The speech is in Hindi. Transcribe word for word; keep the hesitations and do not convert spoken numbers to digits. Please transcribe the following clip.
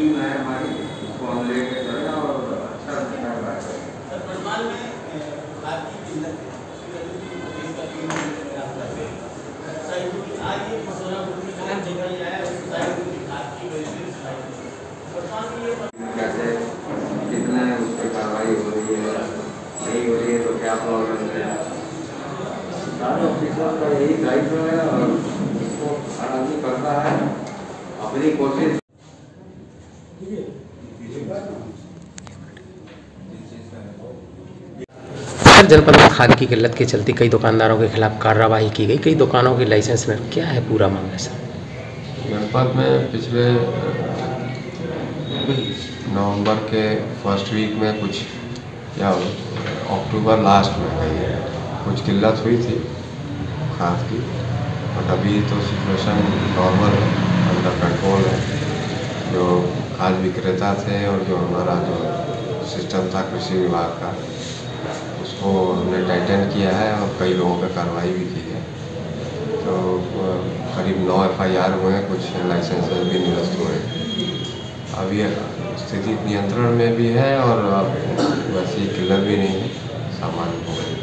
टीम है हमारी, उसको हम लेके चले और अच्छा वर्तमान में भारतीय किल्लत आज ये मसौदा कहाँ जगह आया कैसे कितना उस पर कार्रवाई हो रही है, नहीं हो रही है तो क्या प्रॉब्लम है। सारे ऑफिसर का यही दायित्व है और इसको हर आदमी करता है अपनी कोशिश। जनपद में खाद की किल्लत के चलते कई दुकानदारों के खिलाफ कार्रवाई की गई, कई दुकानों के लाइसेंस में क्या है पूरा मामला सर? जनपद में पिछले नवंबर के फर्स्ट वीक में कुछ या अक्टूबर लास्ट में कुछ किल्लत हुई थी खाद की, बट अभी तो सिचुएशन नॉर्मल है, अंडर कंट्रोल है। जो खाद विक्रेता थे और जो हमारा जो सिस्टम था कृषि विभाग का, उसको हमने टाइटन किया है और कई लोगों पर कार्रवाई भी की है। तो करीब नौ एफ आई आर हुए हैं, कुछ लाइसेंस भी निरस्त हुए हैं। अभी स्थिति नियंत्रण में भी है और वैसी किल्लत भी नहीं है, सामान्य हो गई।